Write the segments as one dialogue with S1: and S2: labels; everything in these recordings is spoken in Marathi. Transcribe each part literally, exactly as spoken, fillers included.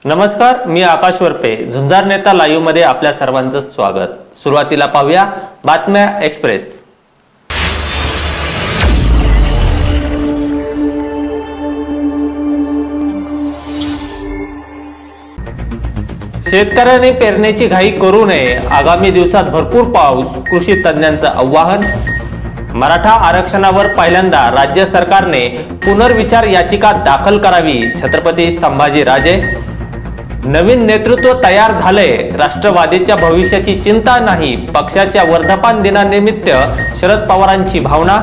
S1: नमस्कार, मी आकाश वरपे. झुंजार नेता लाईव्ह मध्ये आपल्या सर्वांचं स्वागत. सुरुवातीला पाहूया बातम्या एक्सप्रेस. शेतकऱ्यांनी पेरण्याची घाई करू नये. आगामी दिवसात भरपूर पाऊस, कृषी तज्ञांचं आवाहन. मराठा आरक्षणावर पहिल्यांदा राज्य सरकारने पुनर्विचार याचिका दाखल करावी. छत्रपती संभाजी राजे. नवीन नेतृत्व तयार झाले. राष्ट्रवादीच्या भविष्याची चिंता नाही. पक्षाच्या वर्धापन दिनानिमित्त शरद पवारांची भावना.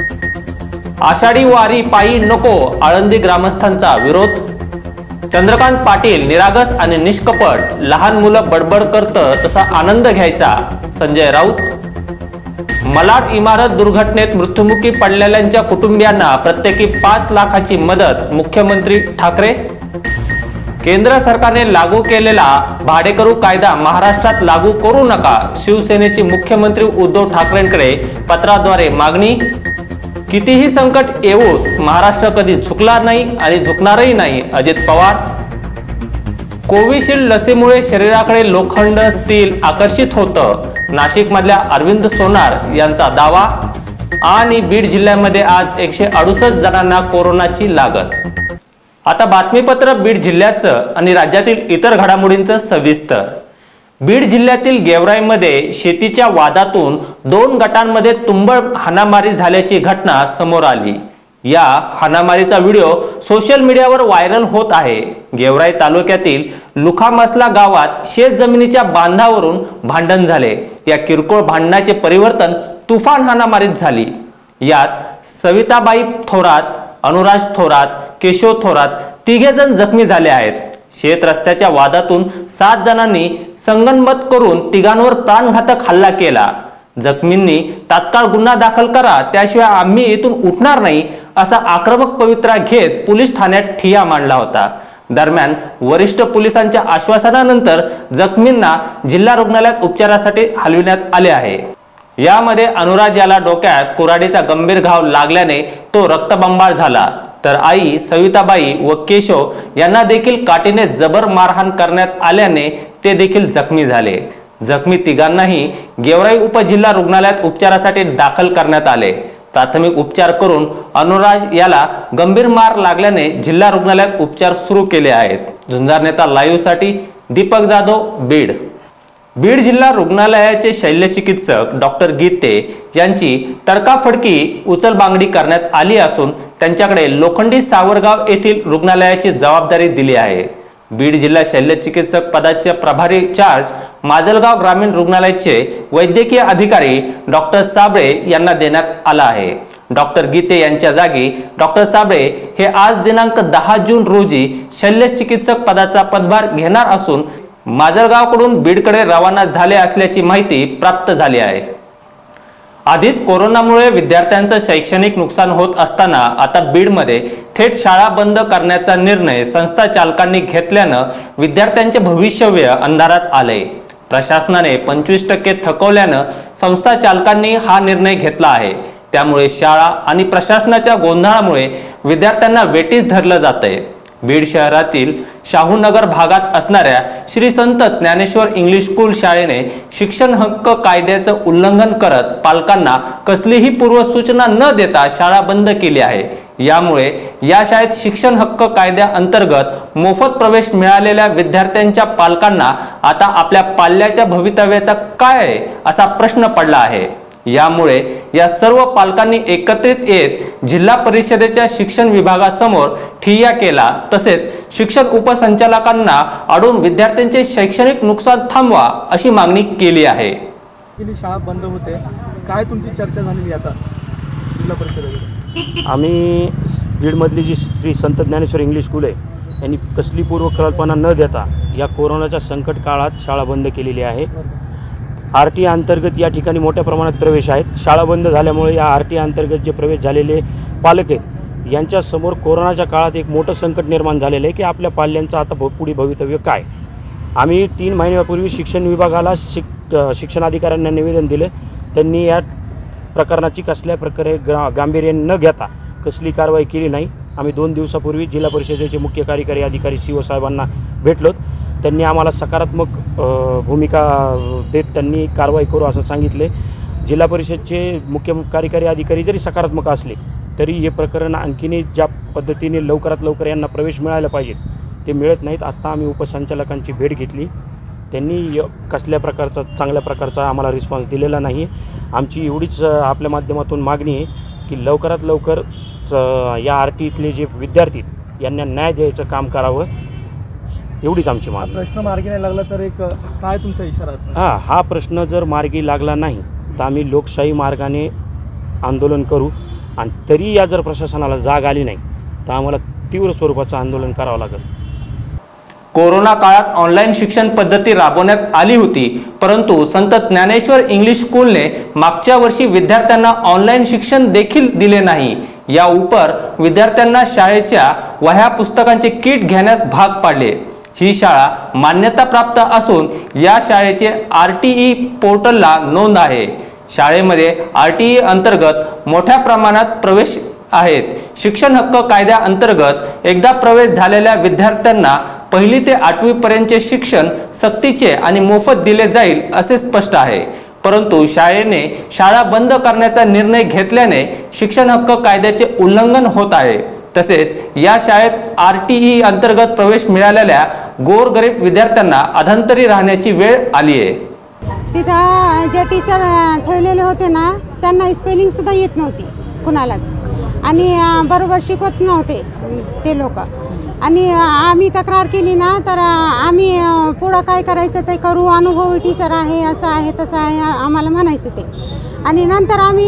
S1: आषाढी वारी पायी नको, आळंदी ग्रामस्थांचा विरोध. चंद्रकांत पाटील निरागस आणि निष्कपट. लहान मुलं बडबड करतं तसा आनंद घ्यायचा. संजय राऊत. मलाड इमारत दुर्घटनेत मृत्युमुखी पडलेल्यांच्या कुटुंबियांना प्रत्येकी पाच लाखाची मदत. मुख्यमंत्री ठाकरे. केंद्र सरकारने लागू केलेला भाडेकरू कायदा महाराष्ट्रात लागू करू नका. शिवसेनेची मुख्यमंत्री उद्धव ठाकरेंकडे पत्राद्वारे मागणी. कितीही संकट येवो, महाराष्ट्र कधी झुकला नाही आणि झुकणारही नाही. अजित पवार. कोविशिल्ड लसीमुळे शरीराकडे लोखंड स्टील आकर्षित होतं. नाशिक मधल्या अरविंद सोनार यांचा दावा. आणि बीड जिल्ह्यामध्ये आज एकशे अडुसष्ट जणांना कोरोनाची लागण. आता बातमीपत्र बीड जिल्ह्याचं आणि राज्यातील इतर घडामोडींचं सविस्तर. बीड जिल्ह्यातील गेवराईमध्ये शेतीच्या वादातून दोन गटांमध्ये तुंबळ हाणामारी झाल्याची घटना समोर आली. या हाणामारीचा व्हिडिओ सोशल मीडियावर व्हायरल होत आहे. गेवराई तालुक्यातील लुखामसला गावात शेत जमिनीच्या बांधावरून भांडण झाले. या किरकोळ भांडणाचे परिवर्तन तुफान हाणामारीत झाली. यात सविताबाई थोरात, अनुराज थोरात, केशव थोरात तिघे जण जखमी झाले आहेत. शेत रस्त्याच्या वादातून सात जणांनी संगनमत करून तिघांवर प्राणघातक हल्ला केला. जखमींनी तात्काळ गुन्हा दाखल करा, त्याशिवाय आम्ही इथून उठणार नाही असा आक्रमक पवित्रा घेत पोलीस ठाण्यात ठिय्या मांडला होता. दरम्यान वरिष्ठ पोलिसांच्या आश्वासनानंतर जखमींना जिल्हा रुग्णालयात उपचारासाठी हलविण्यात आले आहे. यामध्ये अनुराज याला डोक्यात कुऱ्हाडीचा गंभीर घाव लागल्याने तो रक्तबंबाळ झाला, तर आई सविताबाई व केशव यांना देखील काठीने जबर मारहाण करण्यात आल्याने ते देखील जखमी झाले. जखमी तिघांनाही गेवराई उपजिल्हा रुग्णालयात उपचारासाठी दाखल करण्यात आले. प्राथमिक उपचार करून अनुराज याला गंभीर मार लागल्याने जिल्हा रुग्णालयात उपचार सुरू केले आहेत. झुंजार नेता लाईव्ह साठी दीपक जाधव, बीड. बीड जिल्हा रुग्णालयाचे शल्यचिकित्सक डॉक्टर गीते यांची तडकाफडकी उचलबांगडी करण्यात आली असून त्यांच्याकडे लोखंडी सावरगाव येथील रुग्णालयाची जबाबदारी दिली आहे. बीड जिल्हा शल्यचिकित्सक पदाचे प्रभारी चार्ज माजलगाव ग्रामीण रुग्णालयाचे वैद्यकीय अधिकारी डॉक्टर साबळे यांना देण्यात आला आहे. डॉक्टर गीते यांच्या जागी डॉक्टर साबळे हे आज दिनांक दहा जून रोजी शल्यचिकित्सक पदाचा पदभार घेणार असून माजलगावकडून बीडकडे रवाना झाले असल्याची माहिती प्राप्त झाली आहे. आधीच कोरोनामुळे विद्यार्थ्यांचं शैक्षणिक नुकसान होत असताना आता बीडमध्ये थेट शाळा बंद करण्याचा निर्णय संस्था चालकांनी घेतल्यानं विद्यार्थ्यांचे भविष्य अंधारात आले. प्रशासनाने पंचवीस टक्के थकवल्यानं संस्था चालकांनी हा निर्णय घेतला आहे. त्यामुळे शाळा आणि प्रशासनाच्या गोंधळामुळे विद्यार्थ्यांना वेठीस धरलं जातंय. बीड शहरातील शाहूनगर भागात असणाऱ्या श्री संत ज्ञानेश्वर इंग्लिश स्कूल शाळेने शिक्षण हक्क कायद्याचं उल्लंघन करत पालकांना कसलीही पूर्वसूचना न देता शाळा बंद केली आहे. यामुळे या शाळेत शिक्षण हक्क कायद्या अंतर्गत मोफत प्रवेश मिळालेल्या विद्यार्थ्यांच्या पालकांना आता आपल्या पाल्याच्या भवितव्याचा काय आहे असा प्रश्न पडला आहे. यामुळे या सर्व पालकांनी एकत्रित येत जिल्हा परिषदेच्या शिक्षण विभागासमोर ठिय्या केला. तसेच शिक्षण उपसंचालकांना अडून विद्यार्थ्यांचे शैक्षणिक नुकसान थांबवा अशी मागणी केली आहे.
S2: शाळा बंद होते, काय तुमची चर्चा झालेली आता जिल्हा परिषदेमध्ये?
S3: आम्ही बीडमधली जी श्री संत ज्ञानेश्वर इंग्लिश स्कूल आहे यांनी कसली पूर्वकल्पना न देता या कोरोनाच्या संकट काळात शाळा बंद केलेली आहे. आर टी अंतर्गत या ठिकाणी मोठ्या प्रमाणात प्रवेश आहेत. शाळा बंद झाल्यामुळे या आर टी अंतर्गत जे प्रवेश झालेले पालक आहेत यांच्यासमोर कोरोनाच्या काळात एक मोठं संकट निर्माण झालेलं आहे की आपल्या पाल्यांचं आता पुढे भवितव्य काय. आम्ही तीन महिन्यापूर्वी शिक्षण विभागाला शिक शिक्षणाधिकाऱ्यांना निवेदन दिले. त्यांनी या प्रकरणाची कसल्या प्रकारे गा गांभीर्य न घेता कसली कारवाई केली नाही. आम्ही दोन दिवसापूर्वी जिल्हा परिषदेचे मुख्य कार्यकारी अधिकारी सी ओ साहेबांना भेटलो. त्यांनी आम्हाला सकारात्मक भूमिका देत त्यांनी कारवाई करू असं सांगितले. जिल्हा परिषदचे मुख्य कार्यकारी अधिकारी जरी सकारात्मक असले तरी हे प्रकरण आणखीनही ज्या पद्धतीने लवकरात लवकर यांना प्रवेश मिळायला पाहिजेत ते मिळत नाहीत. आत्ता आम्ही उपसंचालकांची भेट घेतली. त्यांनी कसल्या प्रकारचा चांगल्या प्रकारचा आम्हाला रिस्पॉन्स दिलेला नाही. आमची एवढीच आपल्या माध्यमातून मागणी आहे की लवकरात लवकर या आर टी इथले जे विद्यार्थी यांना न्याय द्यायचं काम करावं, एवढीच आमची मागणी.
S2: प्रश्न मार्गी नाही लागला तर एक काय तुमचा इशारा असणार?
S3: हां हा प्रश्न जर मार्गी लागला नाही तर आम्ही लोकशाही मार्गाने आंदोलन करू आणि तरी या जर प्रशासनाला जाग आली नाही तर आम्हाला तीव्र स्वरूपाचं आंदोलन करावं लागेल.
S1: कोरोना काळात ऑनलाईन शिक्षण पद्धती राबवण्यात आली होती, परंतु संत ज्ञानेश्वर इंग्लिश स्कूलने मागच्या वर्षी विद्यार्थ्यांना ऑनलाईन शिक्षण देखील दिले नाही. या उपर विद्यार्थ्यांना शाळेच्या वह्या पुस्तकांचे किट घेण्यास भाग पाडले. ही शाळा मान्यता प्राप्त असून या शाळेचे आर टी ई पोर्टलला नोंद आहे. शाळेमध्ये आर टी ई अंतर्गत मोठ्या प्रमाणात प्रवेश आहेत. शिक्षण हक्क कायद्या अंतर्गत एकदा प्रवेश झालेल्या विद्यार्थ्यांना पहिली ते आठवी पर्यंतचे शिक्षण सक्तीचे आणि मोफत दिले जाईल असे स्पष्ट आहे. परंतु शाळेने शाळा बंद करण्याचा निर्णय घेतल्याने शिक्षण हक्क कायद्याचे उल्लंघन होत आहे. तसेच या शाळेत आर टी ई अंतर्गत प्रवेश मिळालेल्या गोरगरीब विद्यार्थ्यांना अधांतरी राहण्याची वेळ आली आहे.
S4: तिथं जे टीचर ठेवलेले होते ना त्यांना स्पेलिंग सुद्धा येत नव्हती कुणालाच आणि बरोबर शिकवत नव्हते ते लोक. आणि आम्ही तक्रार केली ना तर आम्ही पुढं काय करायचं ते करू, अनुभवी टीचर आहे, असं आहे तसं आहे आम्हाला म्हणायचं ते. आणि नंतर आम्ही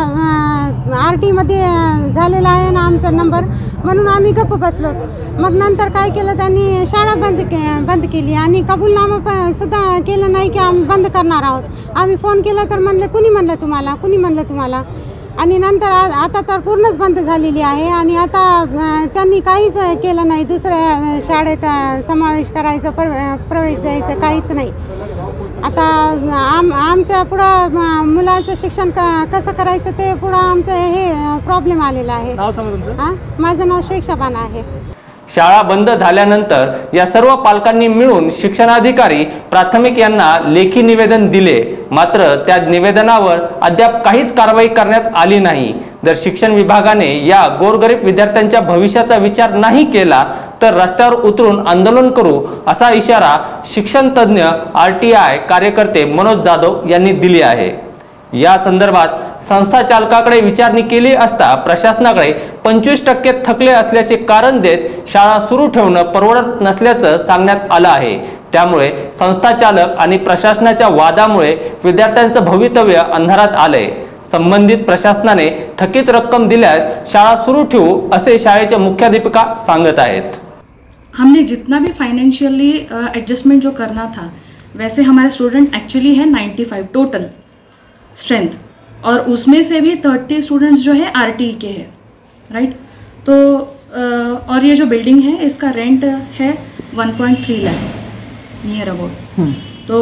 S4: आर टीमध्ये झालेला आहे ना आमचा नंबर म्हणून आम्ही गप्प बसलो. मग नंतर काय केलं त्यांनी शाळा बंद के बंद केली आणि कबूलनामा पण सुद्धा केलं नाही की आम्ही बंद करणार आहोत. आम्ही फोन केला तर म्हणलं कुणी म्हणलं तुम्हाला कुणी म्हणलं तुम्हाला आणि नंतर आता तर पूर्णच बंद झालेली आहे. आणि आता त्यांनी काहीच केलं नाही, दुसऱ्या शाळेत समावेश करायचं, प्रवेश द्यायचं काहीच नाही. आता आम आमच्या पुढं मुलाचं शिक्षण क कसं करायचं ते पुढं आमचं हे प्रॉब्लेम आलेला आहे.
S2: नाव सांगा तुमचं?
S4: हां माझं नाव शेख शबाना आहे.
S1: शाळा बंद झाल्यानंतर या सर्व पालकांनी मिळून शिक्षणाधिकारी प्राथमिक यांना लेखी निवेदन दिले, मात्र त्या निवेदनावर अद्याप काहीच कारवाई करण्यात आली नाही. जर शिक्षण विभागाने या गोरगरीब विद्यार्थ्यांच्या भविष्याचा विचार नाही केला तर रस्त्यावर उतरून आंदोलन करू असा इशारा शिक्षण तज्ञ आर टी आय कार्यकर्ते मनोज जाधव यांनी दिली आहे. या संदर्भात संस्था चालकाकडे विचारणी केली असता प्रशासनाकडे पंचवीस टक्के थकले असल्याचे कारण देत शाळा सुरू ठेवणं परवडत नसल्याचं सांगण्यात आलं आहे. त्यामुळे संस्था चालक आणि प्रशासनाच्या वादामुळे विद्यार्थ्यांचं भवितव्य अंधारात आलंय. संबंधित प्रशासनाने थकीत रक्कम दिल्यास शाळा सुरू ठेवू असे शाळेच्या मुख्याध्यापिका सांगत आहेत.
S5: हमने जितना भी फाइनेंशियली एडजस्टमेंट जो करना था वैसे हमारे स्टूडेंट एक्चुअली है नाइन्टी फाइव टोटल स्ट्रेंथ और उसमें से भी थर्टी स्टूडेंट्स जो है आर टी ई के हैं, राइट. तो और ये जो बिल्डिंग है इसका रेंट है one point three lakh near about. तो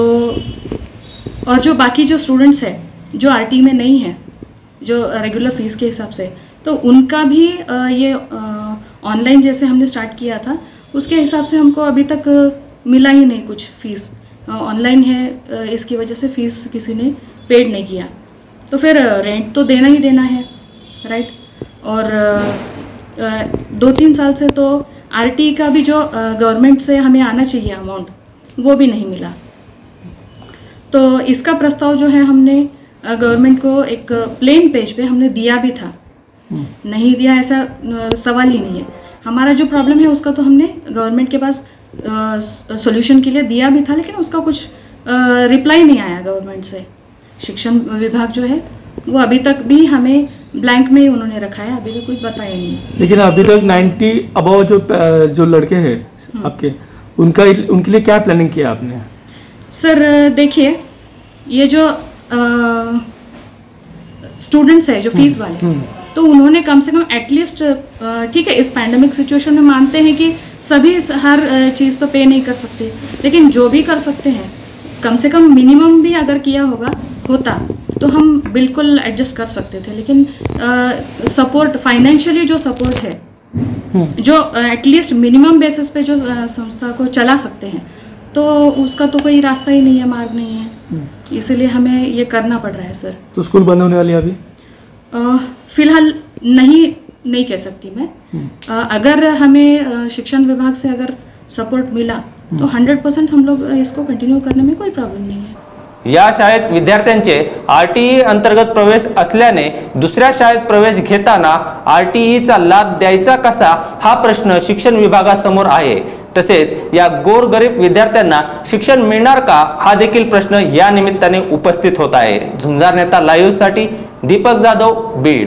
S5: और जो बाकी जो स्टूडेंट्स हैं जो आर टी ई में नहीं है जो रेगुलर फीस के हिसाब से, तो उनका भी ये ऑनलाइन जैसे हमने स्टार्ट किया था उसके हिसाब से हमको अभी तक मिला ही नहीं कुछ फीस. ऑनलाइन है इसकी वजह से फीस किसी ने पेड नहीं किया, तो फिर रेंट तो देना ही देना है, राइट. और दो तीन साल से तो आर टी ई का भी जो गवर्नमेंट से हमें आना चाहिए अमाउंट वो भी नहीं मिला. तो इसका प्रस्ताव जो है हमने गवर्नमेंट को एक प्लेन पेज पे हमने दिया भी था, नहीं दिया ऐसा सवाल ही नहीं है. हमारा जो प्रॉब्लम है उसका तो हमने गवर्नमेंट के पास सॉल्यूशन के लिए दिया भी था, लेकिन उसका कुछ रिप्लाई नहीं आया गवर्नमेंट से. शिक्षण विभाग जो है वो अभी तक भी हमें ब्लैंक में ही उन्होंने रखा है, अभी तक कुछ बताया नहीं.
S2: लेकिन अभी तक नाइन्टी अबव जो जो लड़के हैं आपके उनका उनके लिए क्या प्लानिंग किया आपने?
S5: सर देखिए ये जो स्टूडेंट्स है जो फीस वाले, तो उन्होंने कम से कम एटलीस्ट ठीक है इस पैंडमिक सिचुएशन में मानते हैं कि सभी हर चीज़ तो पे नहीं कर सकते, लेकिन जो भी कर सकते हैं कम से कम मिनिमम भी अगर किया होगा होता तो हम बिल्कुल एडजस्ट कर सकते थे. लेकिन सपोर्ट फाइनेंशियली जो सपोर्ट है जो एटलीस्ट मिनिमम बेसिस पे जो अ, संस्था को चला सकते हैं, तो उसका तो कोई रास्ता ही नहीं है, मार्ग नहीं है, इसीलिए हमें ये करना पड़ रहा है सर।
S2: तो स्कूल बंद होने वाली है अभी?
S5: अ, फिलहाल नहीं नहीं कह सकती मैं। अ, अगर हमें अ, शिक्षण विभाग से अगर सपोर्ट मिला तो हंड्रेड परसेंट हम लोग इसको कंटिन्यू करने में कोई प्रॉब्लम नहीं है।
S1: या शाळेत विद्यार्थ्यांचे आरटीई अंतर्गत प्रवेश असल्याने दुसऱ्या शाळेत प्रवेश घेताना आरटीईचा लाभ द्यायचा कसा हा प्रश्न शिक्षण विभागासमोर आहे। तसेच या गोरगरीब विद्यार्थ्यांना शिक्षण मिळणार का हा देखील प्रश्न या निमित्ताने उपस्थित होत आहे। झुंजार नेता लाईव्ह साठी दीपक जाधव, बीड।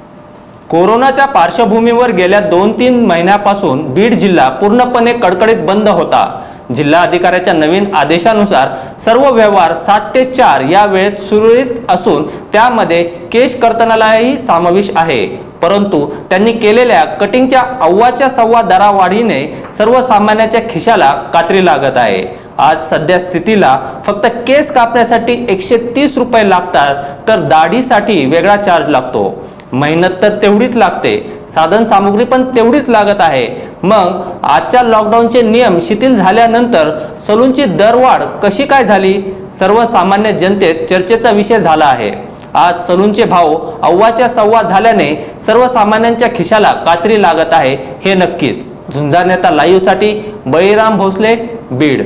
S1: कोरोनाच्या पार्श्वभूमीवर गेल्या दोन तीन महिन्यापासून बीड जिल्हा पूर्णपणे कडकडीत बंद होता। जिल्हा अधिकाऱ्याच्या नवीन आदेशानुसार सर्व व्यवहार सात ते चार या वेळेत सुरळीत असून त्यामध्ये केश कर्तनालाही समावेश आहे। परंतु त्यांनी केलेल्या कटिंगच्या अव्वाच्या सव्वा दरावाढीने सर्वसामान्याच्या खिशाला कात्री लागत आहे। आज सध्या स्थितीला फक्त केस कापण्यासाठी एकशे तीस रुपये लागतात, तर दाढीसाठी वेगळा चार्ज लागतो। मेहनत तर तेवढीच लागते, साधन सामुग्री पण तेवढीच लागत आहे। मग आजच्या लॉकडाऊनचे नियम शिथिल झाल्यानंतर सलूनची दरवाढ कशी काय झाली, सर्वसामान्य जनतेत चर्चेचा विषय झाला आहे। आज सलूनचे भाव अव्वाच्या सव्वा झाल्याने सर्वसामान्यांच्या खिशाला कात्री लागत आहे, हे नक्कीच। झुंजार नेता लाईव्ह साठी बळीराम भोसले, बीड।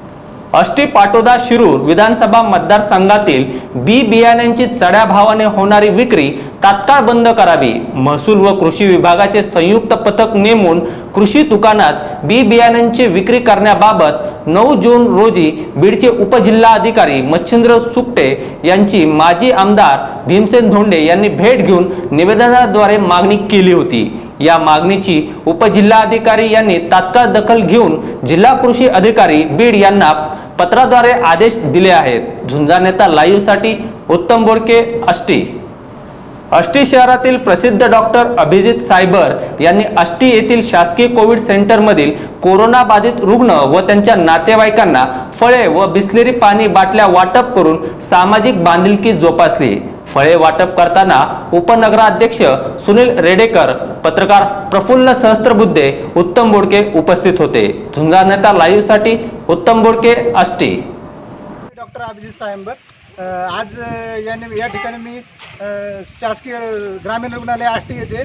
S1: आष्टी पाटोदा शिरूर विधानसभा मतदारसंघातील बी बियाण्यांची चढ्या भावाने होणारी विक्री तात्काळ बंद करावी। महसूल व कृषी विभागाचे संयुक्त पथक नेमून कृषी दुकानात बी बियाण्यांची विक्री करण्याबाबत नऊ जून रोजी बीडचे उपजिल्हाधिकारी मच्छिंद्र सुकटे यांची माजी आमदार भीमसेन धोंडे यांनी भेट घेऊन निवेदनाद्वारे मागणी केली होती। या मागणीची उपजिल्हाधिकारी यांनी तात्काळ दखल घेऊन जिल्हा कृषी अधिकारी बीड यांना पत्राद्वारे आदेश दिले आहेत। झुंजार नेता लाईव्ह साठी उत्तम बोडके, आष्टी। आष्टी शहरातील प्रसिद्ध डॉक्टर अभिजित सायबर यांनी आष्टी येथील शासकीय कोविड सेंटर मधील कोरोना बाधित रुग्ण व त्यांच्या नातेवाईकांना फळे व बिस्लेरी पाणी बाटल्या वाटप करून सामाजिक बांधिलकी जोपासली। फळे वाटप करताना उपनगराध्यक्ष सुनील रेडेकर, पत्रकार प्रफुल्ल सहस्त्रबुद्धे, उत्तम बोडके उपस्थित होते। झुंजार नेता लाईव्ह साठी उत्तम बोडके, आष्टी।
S6: डॉक्टर अभिजित सायबर, आज याने या ठिकाणी मी शासकीय ग्रामीण रुग्णालय आष्टी येथे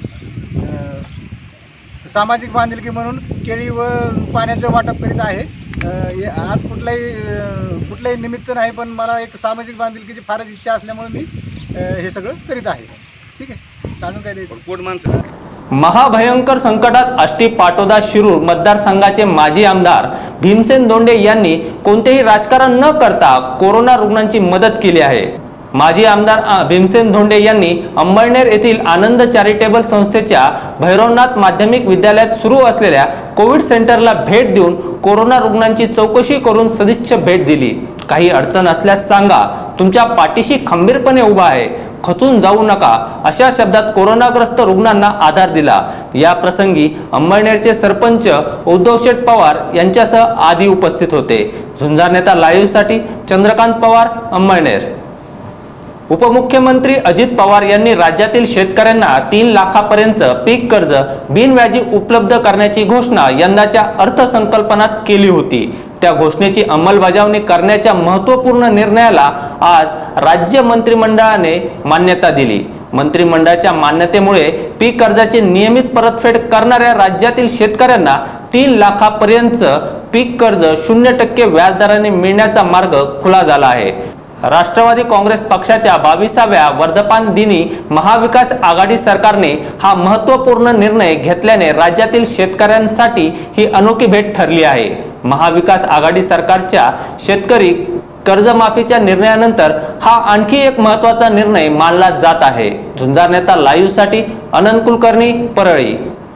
S6: सामाजिक बांधिलकी म्हणून केळी व पाण्याचं वाटप करीत आहे। आज कुठलाही कुठलाही निमित्त नाही, पण मला एक सामाजिक बांधिलकीची फारच इच्छा असल्यामुळे मी हे सगळं करीत आहे। ठीक आहे, अजून काय द्यायचं? कोण माणसं
S1: महाभयंकर संकटात आष्टी पाटोदा शिरूर मतदारसंघाचे माजी आमदार भीमसेन धोंडे यांनी कोणतेही राजकारण न करता कोरोना रुग्णांची मदत केली आहे। माजी आमदार भीमसेन धोंडे यांनी अंबळनेर येथील आनंद चॅरिटेबल संस्थेच्या भैरवनाथ माध्यमिक विद्यालयात सुरू असलेल्या कोविड सेंटरला भेट देऊन कोरोना रुग्णांची चौकशी करून सदिच्छा भेट दिली। काही अडचण असल्यास सांगा, तुमच्या पाठीशी खंबीरपणे उभा आहे, खचून जाऊ नका, अशा शब्दात कोरोनाग्रस्त रुग्णांना आधार दिला। या प्रसंगी अंबळनेरचे सरपंच उद्धव शेठ पवार यांच्यासह आदी उपस्थित होते। झुंजार नेता लाईव्ह साठी चंद्रकांत पवार, अंबळनेर। उपमुख्यमंत्री अजित पवार यांनी राज्यातील शेतकऱ्यांना तीन लाखापर्यंत पीक कर्ज बिनव्याजी उपलब्ध करण्याची घोषणा यंदाच्या अर्थसंकल्पात केली होती। त्या घोषणेची अंमलबजावणी करण्याच्या महत्त्वपूर्ण निर्णयाला आज राज्य मंत्रिमंडळाने मान्यता दिली। मंत्रिमंडळाच्या मान्यतेमुळे पीक कर्जाची नियमित परतफेड करणाऱ्या राज्यातील शेतकऱ्यांना तीन लाखापर्यंत पीक कर्ज शून्य टक्के व्याजदराने मिळण्याचा मार्ग खुला झाला आहे। राष्ट्रवादी काँग्रेस पक्षाच्या बावीसाव्या वर्धापन दिनी महाविकास आघाडी सरकारने हा महत्त्वपूर्ण निर्णय घेतल्याने राज्यातील शेतकऱ्यांसाठी ही अनोखी भेट ठरली आहे। महाविकास आघाडी सरकारच्या शेतकरी कर्जमाफीच्या निर्णयानंतर हा आणखी एक महत्त्वाचा निर्णय मानला जात आहे। झुंजार नेता लाईव्ह साठी अनंत कुलकर्णी, परळी।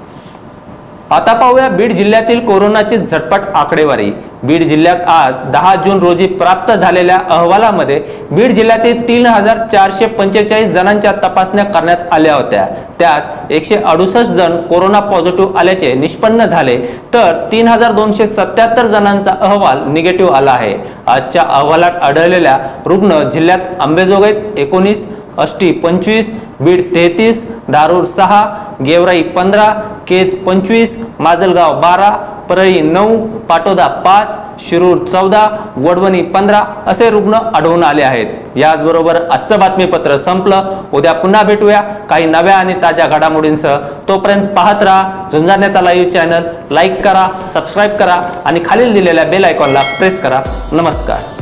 S1: आता पाहूया बीड जिल्ह्यातील कोरोनाची झटपट आकडेवारी। बीड जिल्ह्यात आज दहा जून रोजी प्राप्त झालेल्या अहवालामध्ये बीड जिल्ह्यातील तीन हजार चारशे पंचेचाळीस जणांच्या तपासण्या करण्यात आल्या होत्या। त्यात एकशे अडुसष्ट जण कोरोना पॉझिटिव्ह आल्याचे निष्पन्न झाले, तर तीन हजार दोनशे सत्याहत्तर जणांचा अहवाल निगेटिव्ह आला आहे। आजच्या अहवालात आढळलेल्या रुग्ण जिल्ह्यात अंबेजोगाईत एकोणीस, आष्टी पंचवीस, बीड तेहतीस, धारूर सहा, गेवराई पंधरा, केज पंचवीस, माजलगाव बारा, परळी नऊ, पाटोदा पाच, शिरूर चौदा, वडवणी पंधरा असे रुग्ण आढळून आले आहेत। याचबरोबर आजचं बातमीपत्र संपलं। उद्या पुन्हा भेटूया काही नव्या आणि ताज्या घडामोडींसह। तोपर्यंत पाहत राहा Zunjar Neta live channel. Like करा, सबस्क्राईब करा आणि खालील दिलेल्या बेल आयकॉनला प्रेस करा। नमस्कार।